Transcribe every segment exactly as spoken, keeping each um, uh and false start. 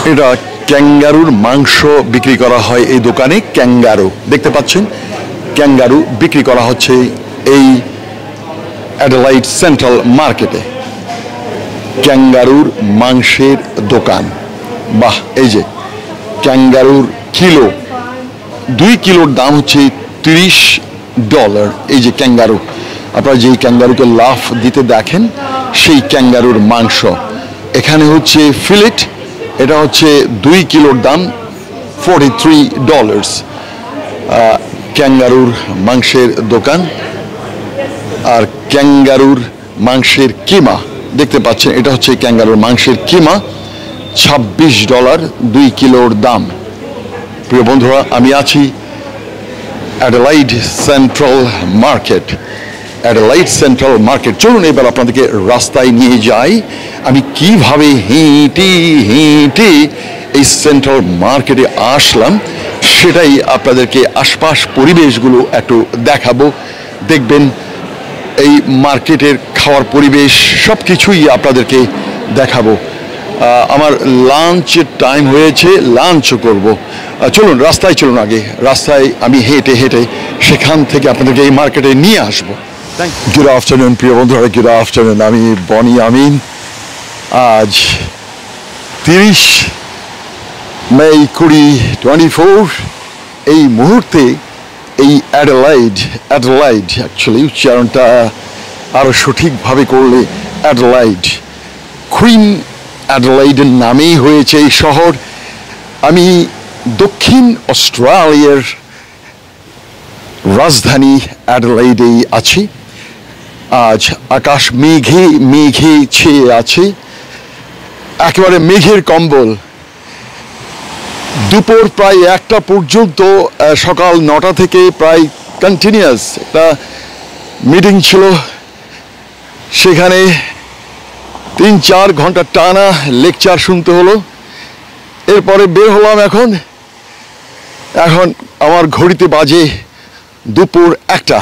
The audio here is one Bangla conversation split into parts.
এটা ক্যাঙ্গারুর মাংস বিক্রি করা হয় এই দোকানে। ক্যাঙ্গারু দেখতে পাচ্ছেন, ক্যাঙ্গারু বিক্রি করা হচ্ছে এই অ্যাডেলাইড সেন্ট্রাল মার্কেটে। ক্যাঙ্গারুর মাংসের দোকান। বাহ, এই যে ক্যাঙ্গারুর কিলো, দুই কিলোর দাম হচ্ছে তিরিশ ডলার। এই যে ক্যাঙ্গারু, আপনারা যেই ক্যাঙ্গারুকে লাফ দিতে দেখেন সেই ক্যাঙ্গারুর মাংস। এখানে হচ্ছে ফিলেট, এটা হচ্ছে দুই কিলোর দাম ফোরটি থ্রি ডলার্স। ক্যাঙ্গারুর মাংসের দোকান। আর ক্যাঙ্গারুর মাংসের কিমা দেখতে পাচ্ছেন, এটা হচ্ছে ক্যাঙ্গারুর মাংসের কিমা, ছাব্বিশ ডলার দুই কিলোর দাম। প্রিয় বন্ধুরা, আমি আছি Adelaide central market. Adelaide central market, চলুন এবার আপনাদেরকে রাস্তায় নিয়ে যাই। আমি কিভাবে হেঁটে হেঁটে এই সেন্ট্রাল মার্কেটে আসলাম সেটাই আপনাদেরকে আশপাশ পরিবেশগুলো একটু দেখাবো। দেখবেন এই মার্কেটের খাওয়ার পরিবেশ সব কিছুই আপনাদেরকে দেখাবো। আমার লাঞ্চের টাইম হয়েছে, লাঞ্চও করব। চলুন রাস্তায় চলুন, আগে রাস্তায় আমি হেঁটে হেঁটে সেখান থেকে আপনাদেরকে এই মার্কেটে নিয়ে আসবো। গুড আফটারনুন প্রিয় বন্ধুরা, গুড আফটারনুন। আমি বনি আমিন। আজ তিরিশ মে কুড়ি টোয়েন্টি ফোর এই মুহূর্তে এই অ্যাডেলাইড অ্যাডেলাইড অ্যাকচুয়ালি উচ্চারণটা আরও সঠিকভাবে করলে অ্যাডেলাইড, কুইন অ্যাডেলাইডের নামেই হয়েছে এই শহর। আমি দক্ষিণ অস্ট্রেলিয়ার রাজধানী অ্যাডেলাইডেই আছি। আজ আকাশ মেঘে মেঘে ছেয়ে আছে, একেবারে মেঘের কম্বল। দুপুর প্রায় একটা পর্যন্ত, সকাল নটা থেকে প্রায় কন্টিনিউয়াস একটা মিটিং ছিল, সেখানে তিন চার ঘন্টা টানা লেকচার শুনতে হলো। এরপরে বের হলাম। এখন এখন আমার ঘড়িতে বাজে দুপুর একটা।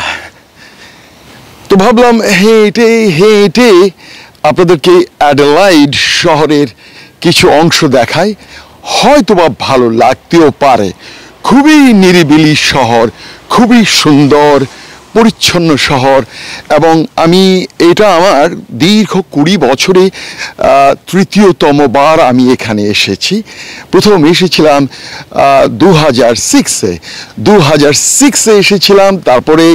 তো ভাবলাম হেঁটে হেঁটে আপনাদেরকে অ্যাডেলাইড শহরের কিছু অংশ দেখাই, হয়তো বা ভালো লাগতেও পারে। খুবই নিরিবিলি শহর, খুবই সুন্দর পরিচ্ছন্ন শহর। এবং আমি এটা আমার দীর্ঘ কুড়ি বছরে তৃতীয়তম বার আমি এখানে এসেছি। প্রথম এসেছিলাম দু হাজার সিক্সে দু হাজার সিক্সে এসেছিলাম। তারপরে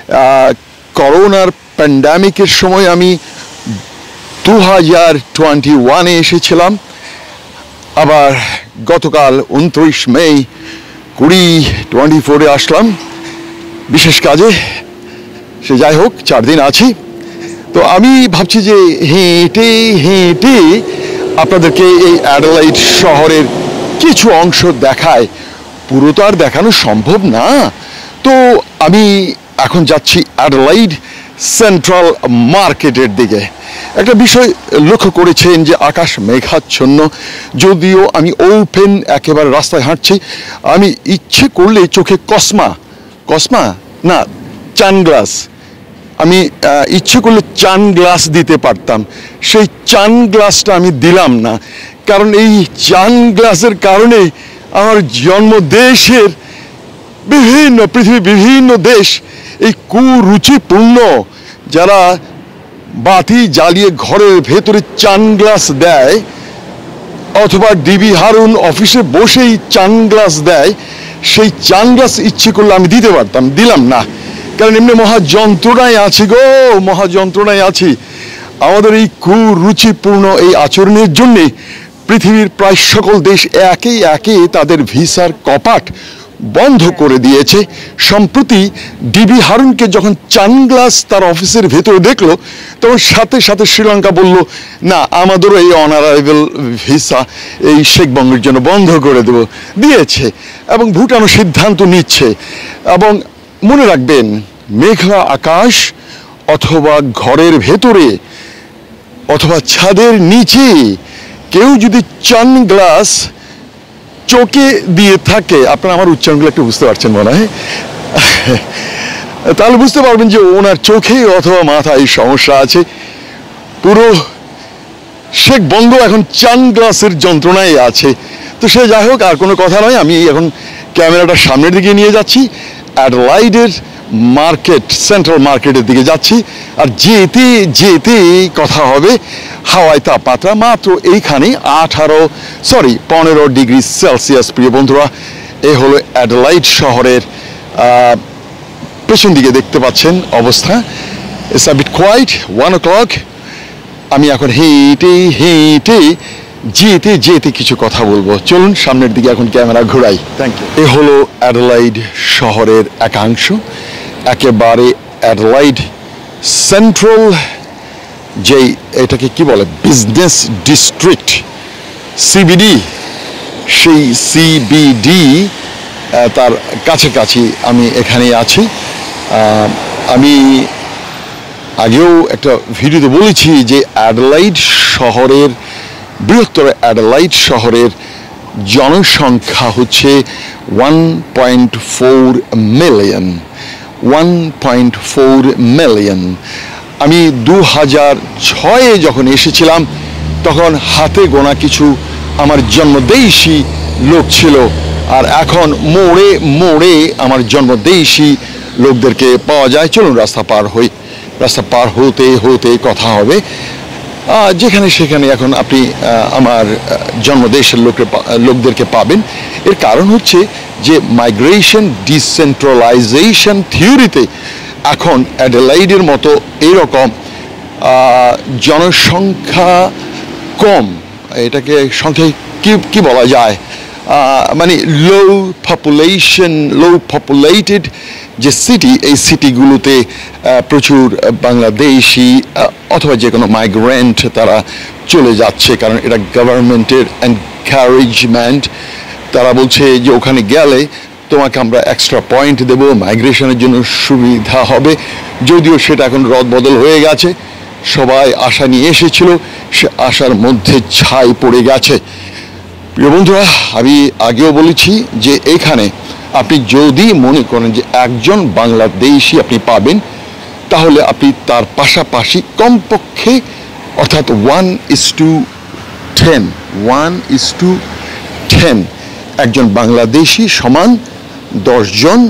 করোনার প্যান্ডামিকের সময় আমি দু হাজার টোয়েন্টি ওয়ানে এসেছিলাম। আবার গতকাল উনত্রিশ মে কুড়ি টোয়েন্টি ফোরে আসলাম বিশেষ কাজে। সে যাই হোক, চার দিন আছি। তো আমি ভাবছি যে হেঁটে হেঁটে আপনাদেরকে এই অ্যাডেলাইড শহরের কিছু অংশ দেখায়। পুরো তো আর দেখানো সম্ভব না। তো আমি এখন যাচ্ছি অ্যাডেলাইড সেন্ট্রাল মার্কেটের দিকে। একটা বিষয় লক্ষ্য করেছেন যে আকাশ মেঘাচ্ছন্ন, যদিও আমি ওপেন একেবারে রাস্তায় হাঁটছি। আমি ইচ্ছে করলে চোখে কসমা কসমা না চানগ্লাস আমি ইচ্ছে করলে চান গ্লাস দিতে পারতাম। সেই চান গ্লাসটা আমি দিলাম না, কারণ এই চান গ্লাসের কারণে আমার জন্মদেশের বিভিন্ন পৃথিবীর বিভিন্ন দেশ এই কুরুচিপূর্ণ যারা বাতি জ্বালিয়ে ঘরের ভেতরে চান গ্লাস দেয়, অথবা ডিবি হারুন অফিসে বসেই চান গ্লাস দেয়, সেই চান গ্লাস ইচ্ছে করলে আমি দিতে পারতাম, দিলাম না। কারণ এমনি মহা যন্ত্রণায় আছি গো, মহা যন্ত্রণায় আছি। আমাদের এই কুরুচিপূর্ণ এই আচরণের জন্যে পৃথিবীর প্রায় সকল দেশ একে একে তাদের ভিসার কপাট বন্ধ করে দিয়েছে। সম্প্রতি ডিবি হারুনকে যখন চান গ্লাস তার অফিসের ভেতরে দেখলো, তখন সাথে সাথে শ্রীলঙ্কা বলল না, আমাদেরও এই অনারাইভেল ভিসা এই শেখবঙ্গের জন্য বন্ধ করে দেব, দিয়েছে। এবং ভুটানও সিদ্ধান্ত নিচ্ছে। এবং মনে রাখবেন, মেঘলা আকাশ অথবা ঘরের ভেতরে অথবা ছাদের নিচে কেউ যদি চান গ্লাস চোখে দিয়ে থাকে, আপনারা আমার উচ্চারণগুলো একটু বুঝতে পারছেন মনে হয়, তাহলে বুঝতে পারবেন যে ওনার চোখে অথবা মাথায় সমস্যা আছে। পুরো শেখবঙ্গ এখন চান গ্লাসের যন্ত্রণায় আছে। তো সে যাই হোক, আর কোনো কথা নয়, আমি এখন ক্যামেরাটা সামনের দিকে নিয়ে যাচ্ছি, অ্যাডেলাইডের মার্কেট, সেন্ট্রাল মার্কেটের দিকে যাচ্ছি। আর যেতে যেতে কথা হবে হাওয়ায় তাপমাত্রা মাত্র এইখানে আঠারো সরি পনেরো ডিগ্রি সেলসিয়াস। প্রিয় বন্ধুরা, এ হলো অ্যাডেলাইড শহরের পেছন দিকে দেখতে পাচ্ছেন অবস্থা। It's a bit quite, one o'clock. আমি এখন হেঁটে হেঁটে যেতে যেতে কিছু কথা বলবো। চলুন সামনের দিকে এখন ক্যামেরা ঘোরাই। Thank you. এ হলো অ্যাডেলাইড শহরের একাংশ, একেবারে অ্যাডেলাইড সেন্ট্রাল, যেই এটাকে কি বলে বিজনেস ডিস্ট্রিক্ট, সিবিডি, সেই সিবিডি তার কাছাকাছি আমি এখানে আছি। আমি আগেও একটা ভিডিওতে বলেছি যে অ্যাডেলাইড শহরের, বৃহত্তর অ্যাডেলাইড শহরের জনসংখ্যা হচ্ছে one point four million one point four million. আমি দু হাজার ছয়ে যখন এসেছিলাম তখন হাতে গোনা কিছু আমার জন্মদেশী লোক ছিল, আর এখন মোড়ে মোড়ে আমার জন্মদেশী লোকদেরকে পাওয়া যায়। চলুন রাস্তা পার হই, রাস্তা পার হতে হতে কথা হবে। যেখানে সেখানে এখন আপনি আমার জন্মদেশের লোকের লোকদেরকে পাবেন। এর কারণ হচ্ছে যে মাইগ্রেশন ডিসেন্ট্রালাইজেশন থিওরিতে এখন অ্যাডেলাইডের মতো এরকম জনসংখ্যা কম, এটাকে সংখ্যায় কি কি বলা যায়, মানে লো পপুলেশন, লো পপুলেটেড যে সিটি, এই সিটিগুলোতে প্রচুর বাংলাদেশি অথবা যে কোনো মাইগ্রেন্ট তারা চলে যাচ্ছে, কারণ এটা গভর্নমেন্টের এনকারেজমেন্ট। তারা বলছে যে ওখানে গেলে তোমাকে আমরা এক্সট্রা পয়েন্ট দেবো, মাইগ্রেশনের জন্য সুবিধা হবে। যদিও সেটা এখন রদবদল হয়ে গেছে, সবাই আশা নিয়ে এসেছিল, সে আশার মধ্যে ছাই পড়ে গেছে। প্রিয় বন্ধুরা, আমি আগেও বলেছি যে এখানে আপনি যদি মনে করেন যে একজন বাংলাদেশি আপনি পাবেন, তাহলে আপনি তার পাশাপাশি কমপক্ষে অর্থাৎ one is to ten one is to ten একজন বাংলাদেশি সমান দশজন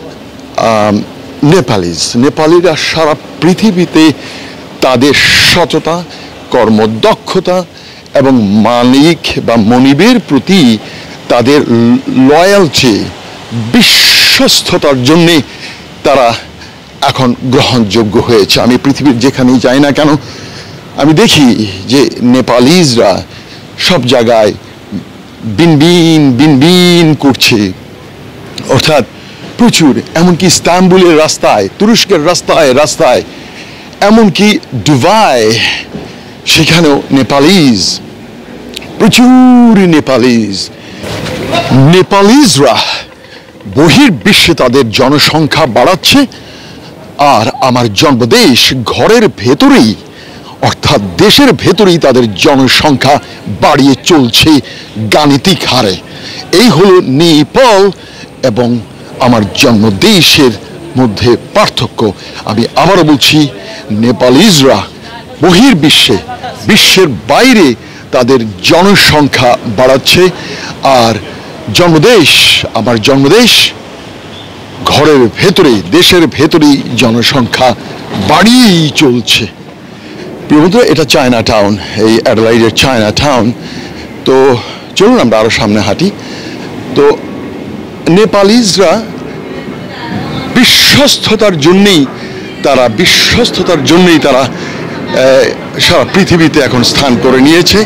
নেপালিজ। নেপালিরা সারা পৃথিবীতে তাদের সততা, কর্মদক্ষতা এবং মালিক বা মনিবের প্রতি তাদের লয়ালটি, বিশ্বস্ততার জন্যে তারা এখন গ্রহণযোগ্য হয়েছে। আমি পৃথিবীর যেখানেই যাই না কেন, আমি দেখি যে নেপালিজরা সব জায়গায় বিনবিন বিনবিন করছে, অর্থাৎ প্রচুর। এমনকি ইস্তাম্বুলের রাস্তায়, তুরস্কের রাস্তায় রাস্তায় এমনকি দুবাই, সেখানেও নেপালিজ, প্রচুর নেপালিজ। নেপালিজরা বহির্বিশ্বে তাদের জনসংখ্যা বাড়াচ্ছে, আর আমার জন্মদেশ ঘরের ভেতরেই অর্থাৎ দেশের ভেতরেই তাদের জনসংখ্যা বাড়িয়ে চলছে গাণিতিক হারে। এই হলো নেপাল এবং আমার জন্মদেশের মধ্যে পার্থক্য। আমি আবারও বলছি, নেপালিজরা বহির্বিশ্বে, বিশ্বের বাইরে তাদের জনসংখ্যা বাড়াচ্ছে, আর জন্মদেশ, আমার জন্মদেশ ঘরের ভেতরেই, দেশের ভেতরেই জনসংখ্যা বাড়িয়েই চলছে। প্রিয় বন্ধুরা, এটা চায়না টাউন, এই অ্যাডেলাইডের চায়না টাউন। তো চলুন আমরা আরও সামনে হাঁটি। তো নেপালিজরা বিশ্বস্ততার জন্যেই তারা বিশ্বস্ততার জন্যই তারা সারা পৃথিবীতে এখন স্থান করে নিয়েছে।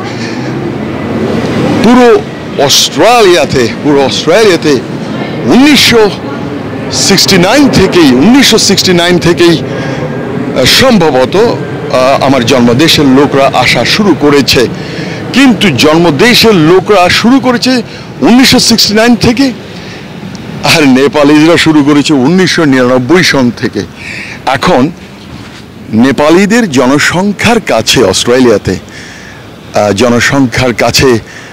পুরো অস্ট্রেলিয়াতে পুরো অস্ট্রেলিয়াতে উনিশশো সিক্সটি নাইন থেকেই উনিশশো সিক্সটি নাইন থেকেই সম্ভবত আমার জন্মদেশের লোকরা আসা শুরু করেছে। কিন্তু জন্মদেশের লোকরা শুরু করেছে উনিশশো সিক্সটি নাইন থেকে, আর নেপালিজরা শুরু করেছে উনিশশো নিরানব্বই সন থেকে। এখন নেপালিদের জনসংখ্যার কাছে, অস্ট্রেলিয়াতে জনসংখ্যার কাছে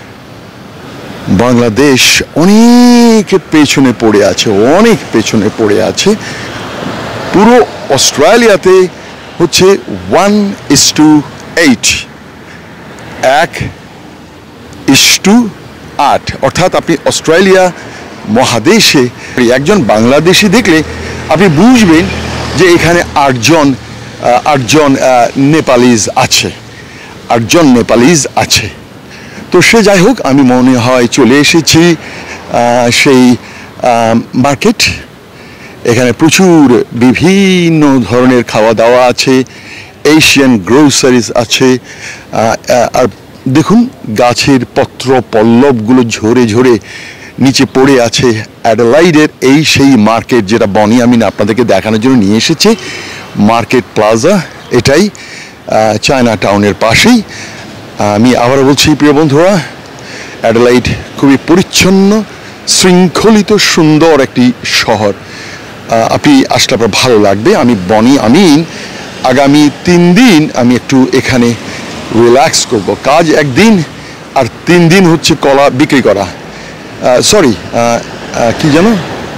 বাংলাদেশ অনেক পেছনে পড়ে আছে, অনেক পেছনে পড়ে আছে। পুরো অস্ট্রেলিয়াতে হচ্ছে ওয়ান ইস টু এইট এক ইস টু আট, অর্থাৎ আপনি অস্ট্রেলিয়া মহাদেশে একজন বাংলাদেশি দেখলে আপনি বুঝবেন যে এখানে আটজন আটজন নেপালিজ আছে আটজন নেপালিজ আছে তো সে যাই হোক, আমি মনে হয় চলে এসেছি সেই মার্কেট। এখানে প্রচুর বিভিন্ন ধরনের খাওয়া দাওয়া আছে, এশিয়ান গ্রোসারিজ আছে। আর দেখুন গাছের পত্র পল্লবগুলো ঝরে ঝরে নিচে পড়ে আছে। অ্যাডেলাইডের এই সেই মার্কেট যেটা বনি আমি আপনাদেরকে দেখানোর জন্য নিয়ে এসেছি, মার্কেট প্লাজা, এটাই চায়না টাউনের পাশেই। আমি আবার বলছি প্রিয় বন্ধুরা, অ্যাডেলাইড খুবই পরিচ্ছন্ন, শৃঙ্খলিত, সুন্দর একটি শহর। আপনি আসলে আপনার ভালো লাগবে। আমি বনি আমিন আগামী তিন দিন আমি একটু এখানে রিল্যাক্স করব। কাজ একদিন আর তিন দিন হচ্ছে কলা বিক্রি করা, সরি কি জানো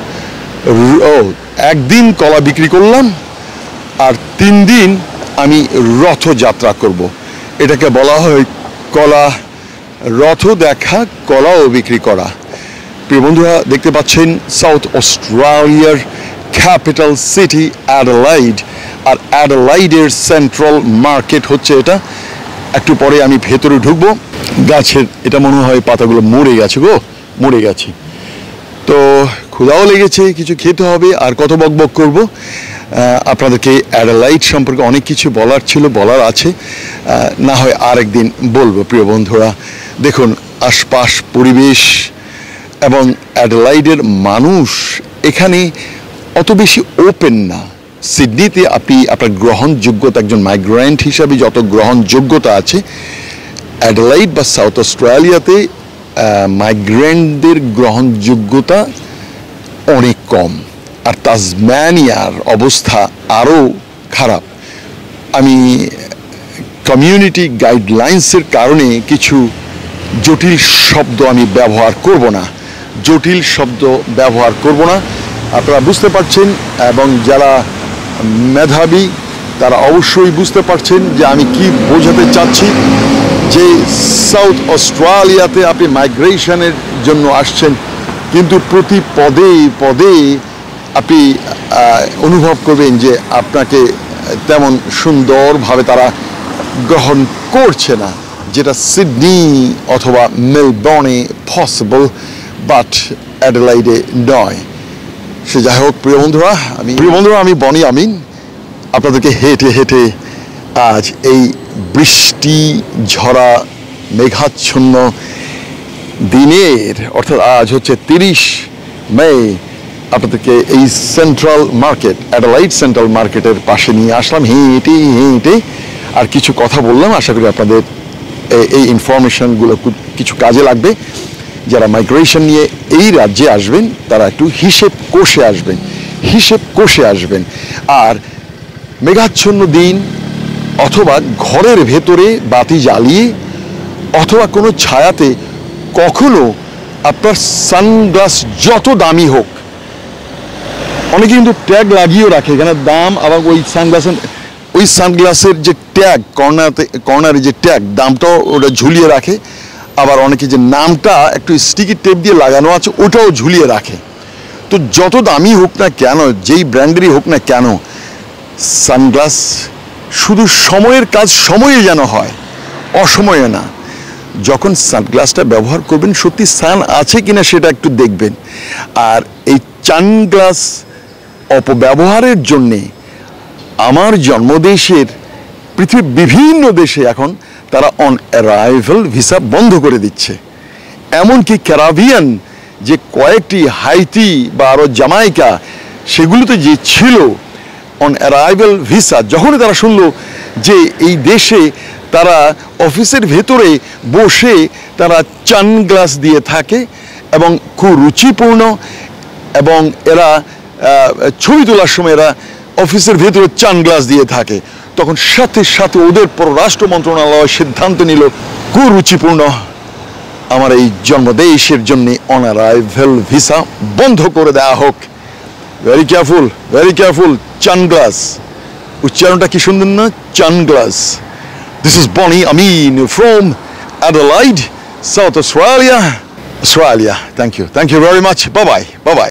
ও একদিন কলা বিক্রি করলাম আর তিন দিন আমি রথযাত্রা করব। এটাকে বলা হয় কলা রথ দেখা, কলাও বিক্রি করা। প্রিয় বন্ধুরা দেখতে পাচ্ছেন সাউথ অস্ট্রেলিয়ার ক্যাপিটাল সিটি অ্যাডেলাইড, আর অ্যাডেলাইডের সেন্ট্রাল মার্কেট হচ্ছে এটা। একটু পরে আমি ভেতরে ঢুকবো। গাছের এটা মনে হয় পাতাগুলো মরে গেছে গো, মরে গেছে। তো ক্ষুধাও লেগেছে, কিছু খেতে হবে। আর কত বক বক করবো, আপনাদেরকে অ্যাডেলাইড সম্পর্কে অনেক কিছু বলার ছিল, বলার আছে, না হয় আরেকদিন বলবো। প্রিয় বন্ধুরা দেখুন আশপাশ পরিবেশ এবং অ্যাডেলাইডের মানুষ এখানে অত বেশি ওপেন না। সিডনিতে আপনি আপনার গ্রহণযোগ্যতা একজন মাইগ্রেন্ট হিসাবে যত গ্রহণযোগ্যতা আছে, অ্যাডেলাইড বা সাউথ অস্ট্রেলিয়াতে মাইগ্রেন্টদের গ্রহণযোগ্যতা অনেক কম। আর তাসমানিয়ার অবস্থা আরও খারাপ। আমি কমিউনিটি গাইডলাইন্সের কারণে কিছু জটিল শব্দ আমি ব্যবহার করব না, জটিল শব্দ ব্যবহার করব না, আপনারা বুঝতে পারছেন। এবং যারা মেধাবী তারা অবশ্যই বুঝতে পারছেন যে আমি কি বোঝাতে চাচ্ছি। যে সাউথ অস্ট্রেলিয়াতে আপনি মাইগ্রেশনের জন্য আসছেন, কিন্তু প্রতি পদে পদে আপনি অনুভব করবেন যে আপনাকে তেমন সুন্দরভাবে তারা গ্রহণ করছে না, যেটা সিডনি অথবা মেলবোর্নে পসিবল, বাট অ্যাডেলাইডে নয়। সে যাই হোক প্রিয় বন্ধুরা, আমি প্রিয় বন্ধুরা আমি বনি আমিন আপনাদেরকে হেঁটে হেঁটে আজ এই বৃষ্টি ঝরা মেঘাচ্ছন্ন দিনের, অর্থাৎ আজ হচ্ছে তিরিশ মে, আপনাদেরকে এই সেন্ট্রাল মার্কেট অ্যাডেলাইড সেন্ট্রাল মার্কেটের পাশে নিয়ে আসলাম হেঁটে হেঁটে। আর কিছু কথা বললাম, আশা করি আপনাদের এই ইনফরমেশনগুলো কিছু কাজে লাগবে। যারা মাইগ্রেশন নিয়ে এই রাজ্যে আসবেন তারা একটু হিসেব কষে আসবেন, হিসেব কষে আসবেন। আর মেঘাচ্ছন্ন দিন অথবা ঘরের ভেতরে বাতি জ্বালিয়ে অথবা কোনো ছায়াতে কখনো আপনার সানগ্লাস যত দামি হোক, অনেকে কিন্তু ট্যাগ লাগিয়েও রাখে এখানে দাম, আবার ওই সানগ্লাসের ওই সানগ্লাসের যে ট্যাগ কর্নারতে কর্নারে যে ট্যাগ দামটাও ওটা ঝুলিয়ে রাখে। আবার অনেকে যে নামটা একটু স্টিকি টেপ দিয়ে লাগানো আছে ওটাও ঝুলিয়ে রাখে। তো যত দামি হোক না কেন, যেই ব্র্যান্ডেরই হোক না কেন, সানগ্লাস শুধু সময়ের কাজ সময়ে যেন হয়, অসময়ে না। যখন সানগ্লাসটা ব্যবহার করবেন সত্যি সান আছে কিনা সেটা একটু দেখবেন। আর এই সানগ্লাস অপব্যবহারের জন্যে আমার জন্মদেশের পৃথিবীর বিভিন্ন দেশে এখন তারা অন অ্যারাইভাল ভিসা বন্ধ করে দিচ্ছে। এমনকি ক্যারাবিয়ান যে কয়েকটি হাইতি বা আরও জামাইকা সেগুলোতে যে ছিল অন অ্যারাইভাল ভিসা, যখনই তারা শুনলো যে এই দেশে তারা অফিসের ভেতরে বসে তারা সানগ্লাস দিয়ে থাকে এবং খুব রুচিপূর্ণ, এবং এরা ছবি তোলার সময় এরা অফিসের ভেতরে সানগ্লাস দিয়ে থাকে, তখন সাথে সাথে ওদের পররাষ্ট্র মন্ত্রণালয় সিদ্ধান্ত নিল কুরুচিপূর্ণ আমার এই জন্মদেশের জন্য অন অ্যারাইভাল ভিসা বন্ধ করে দেওয়া হোক। Very careful, very careful. Sunglass উচ্চারণটা কি সুন্দর না, sunglass. This is Bonnie Amin from Adelaide, South Australia. Australia. Thank you. Thank you very much. Bye bye. Bye bye.